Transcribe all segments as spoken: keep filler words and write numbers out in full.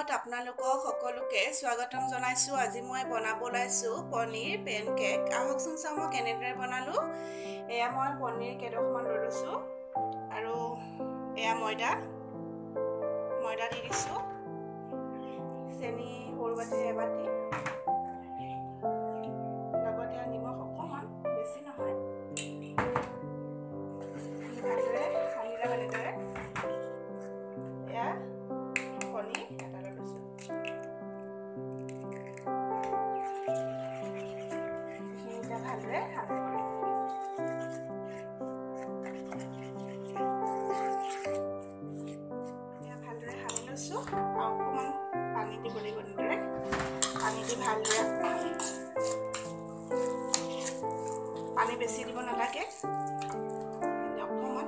ব্লগত আপোনালোকক সকলোকে স্বাগতম জনাইছো। আজি মই বনাব লাইছো পনীৰ পেনকেক। আহকচোন চাও মই কেনেদৰে বনালো। এয়া মই পনীৰ কেইটকমান লৈ লৈছো আৰু এয়া ময়দা ময়দা দি দিছো, চেনি সৰু বাটি এবাটি, লগতে নিমখ অকণমান, বেছি নহয়। ভালদৰে সানি ল'ব লাগে। এয়া কণী এটা লৈ লৈছো, এইখিনিটা ভালদৰে সানি ল'ব লাগে। এয়া ভালদৰে সানি লৈছো আৰু অকণমান পানী দিব লাগিব। এনেদৰে পানী দি ভালদৰে পানী বেছি দিব নালাগে, অকণমান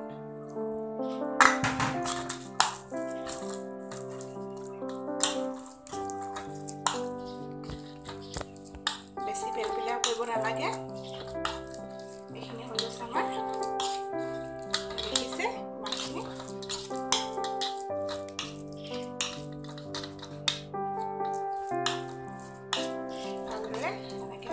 বেছি পেলপেলীয়া কৰিব নালাগে। এইখিনি হৈ গৈছে আমাৰ, দেখিছে মাছখিনি। ভালদৰে এনেকৈ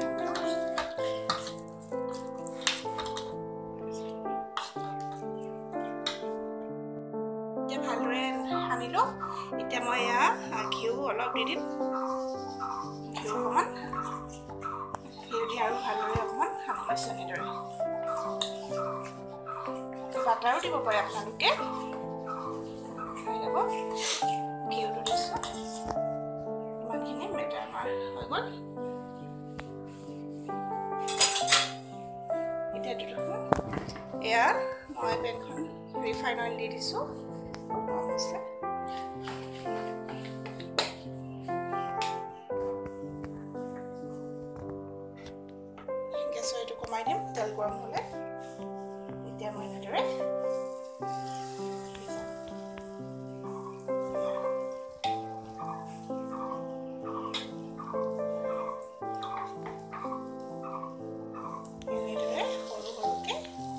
এতিয়া ভালদৰে সানিলো। এতিয়া মই এয়া ঘিউ অলপ দি দিম, ঘিউ অকণমান ঘিউ দি আৰু ভালদৰে অকণমান সানি লৈছো। এনেদৰে বাটাৰো দিব পাৰে আপোনালোকে, খাই যাব। ঘিউটো দিছো, ইমানখিনি বেটাৰ আমাৰ হৈ গ'ল। এতিয়া দেখোন এয়া মই পেনখন ৰিফাইন অইল দি দিছো। গেছৰ এইটো কমাই দিম, তেল গৰম হ'লে। এতিয়া মই এনেদৰে এনেদৰে সৰু সৰুকে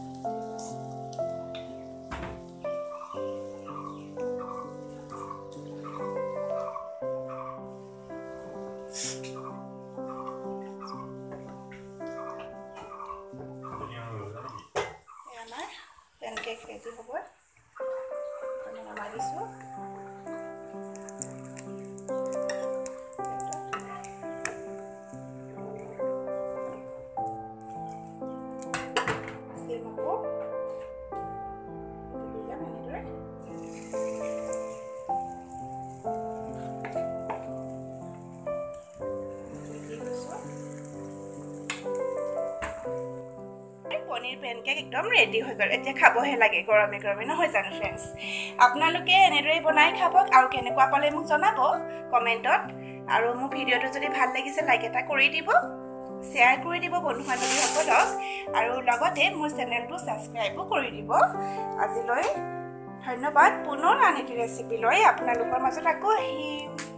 আমাৰ পেনকেক ৰেডি হ'ব। নমাই দিছোঁ। পনীৰ পেনকেক একদম ৰেডি হৈ গ'ল। এতিয়া খাবহে লাগে গৰমে গৰমে, নহয় জানো ফ্ৰেণ্ডছ? আপোনালোকে এনেদৰে বনাই খাব আৰু কেনেকুৱা পালে মোক জনাব কমেণ্টত। আৰু মোৰ ভিডিঅ'টো যদি ভাল লাগিছে লাইক এটা কৰি দিব, শ্বেয়াৰ কৰি দিব বন্ধু বান্ধৱীসকলক, আৰু লগতে মোৰ চেনেলটো ছাবস্ক্ৰাইবো কৰি দিব। আজিলৈ ধন্যবাদ। পুনৰ আন এটি ৰেচিপি লৈ আপোনালোকৰ মাজত আকৌ আহিম।